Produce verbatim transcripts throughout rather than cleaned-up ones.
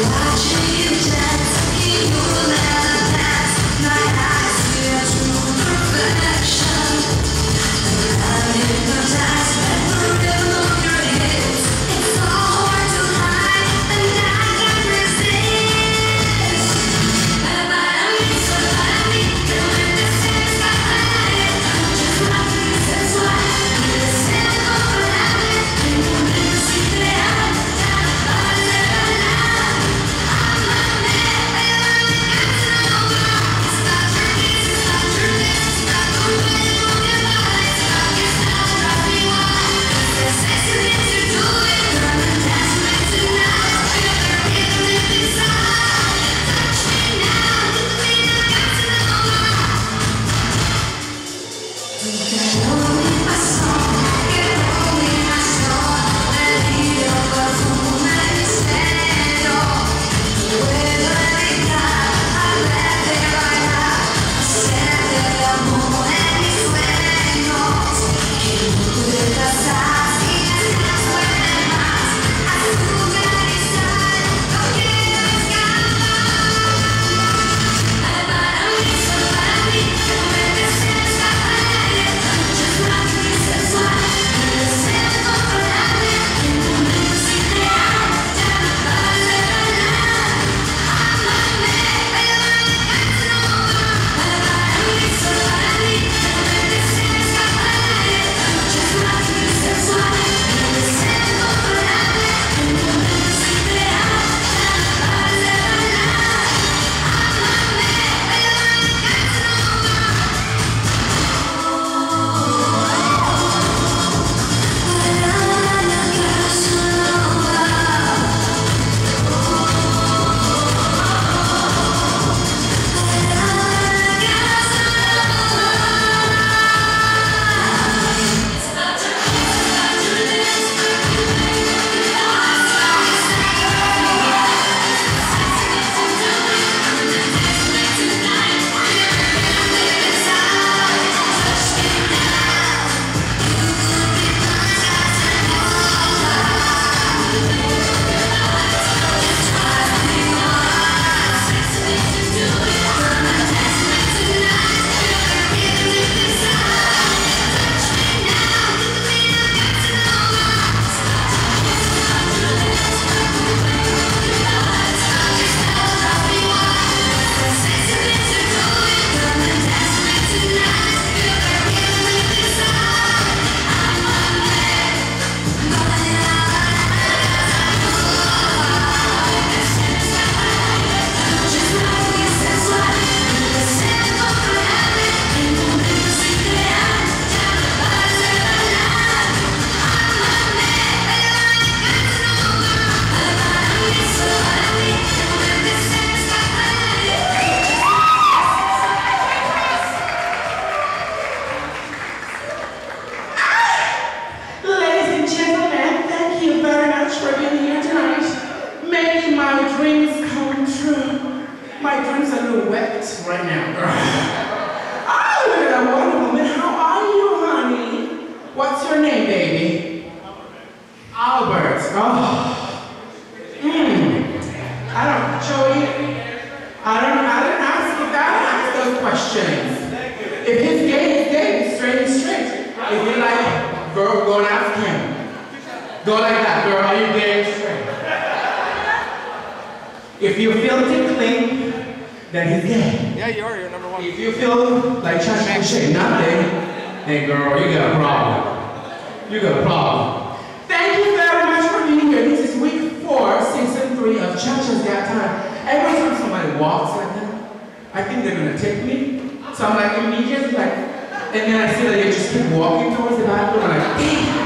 If you feel tickling, then he's gay. Yeah, you are. You're number one. If you feel like Chacha Cache, nothing, then girl, you got a problem. You got a problem. Thank you very much for being here. This is week four, season three of Chacha's Got Time. Every time somebody walks like that, I think they're gonna take me. So I'm like immediately like, and then I see that they just keep walking towards the bathroom. I'm like,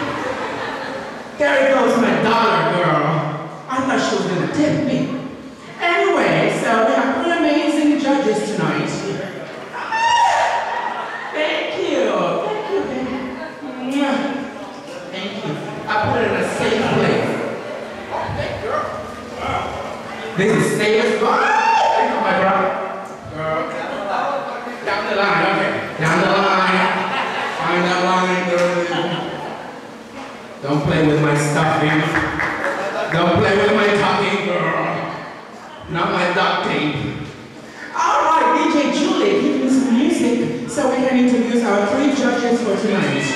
damn, there goes my dollar, girl. I thought she was gonna tip me. Anyway, so we have three amazing judges tonight. Thank you. Thank you, baby. Thank you. I put it in a safe place. Oh, thank you, girl. Wow. This is safe as well. Thank you, my brother. Girl. Down the line, okay. Down the line. Find that line, girl. Don't play with my stuffing. Don't play with my talking, girl. Not my duct tape. All right, D J Julie, give me some music so we can introduce our three judges for tonight.